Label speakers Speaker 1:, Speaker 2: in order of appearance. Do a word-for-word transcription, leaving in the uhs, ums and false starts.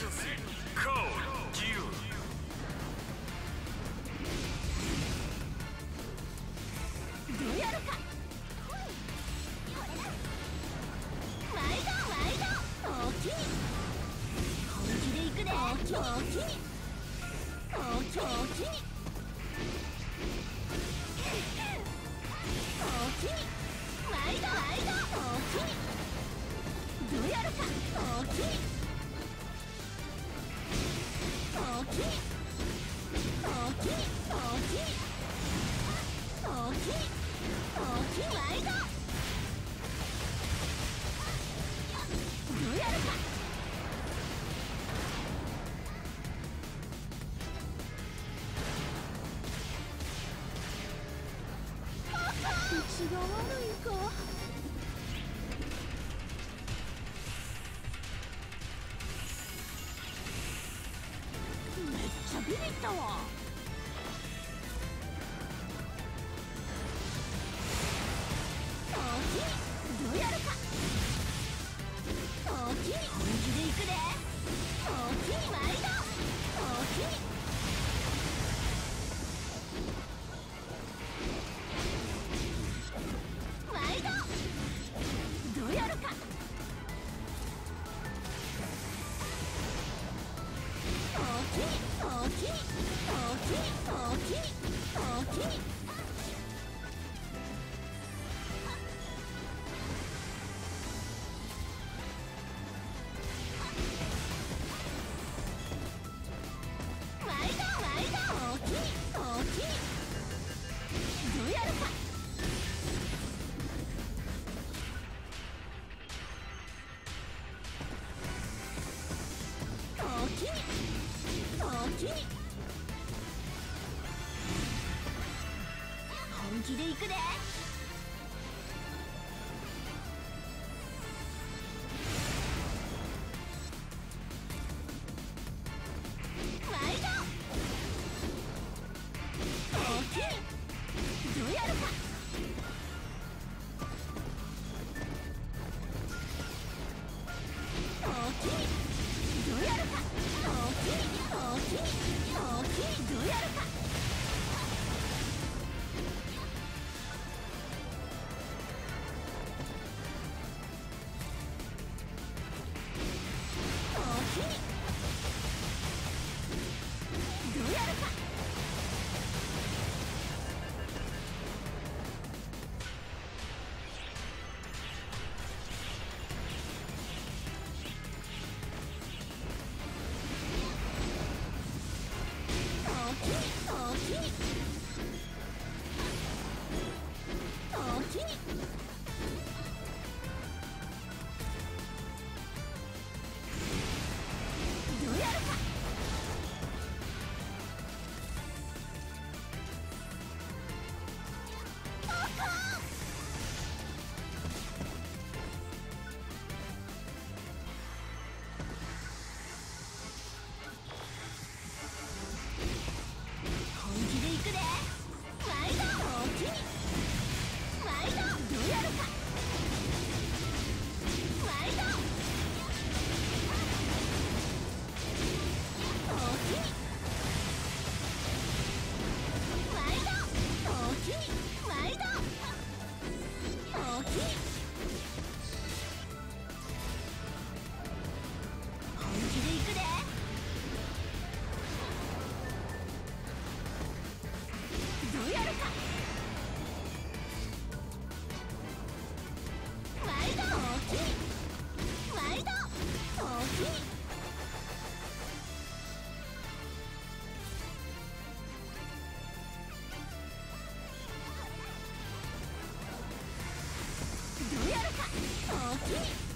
Speaker 1: Emergency! Code Q!
Speaker 2: どうやるか。毎度毎度おおきに。本気でいくで。おおきにおおきにおおきにおおきにおおきに。毎度毎度おおきに。どうやるか。おおきにおおきにおおきにおおきにおおきにおおきに。毎度どうやるか。うちが悪いか。めっちゃビビったわ。おおきにどうやるか。おおきに本気でいくで。おおきに毎度おおきに。毎度どうやるか。おおきにおおきにおおきにおおきにおおきに。毎度毎度おおきにおおきにどうやるか。おおきにおおきに本気でいくで。毎度おおきにどうやるか。おおきにどうやるか。おおきにおおきにおおきにどうやるか。おおきにどうやるか。おおきにおおきにおおきにどうやるか。本気でいくで。毎度おおきに毎度どうやるか。毎度おおきに毎度おおきに毎度おおきに本気でいくで。どうやるか。毎度おおきに毎度おおきにどうやるか。おおきに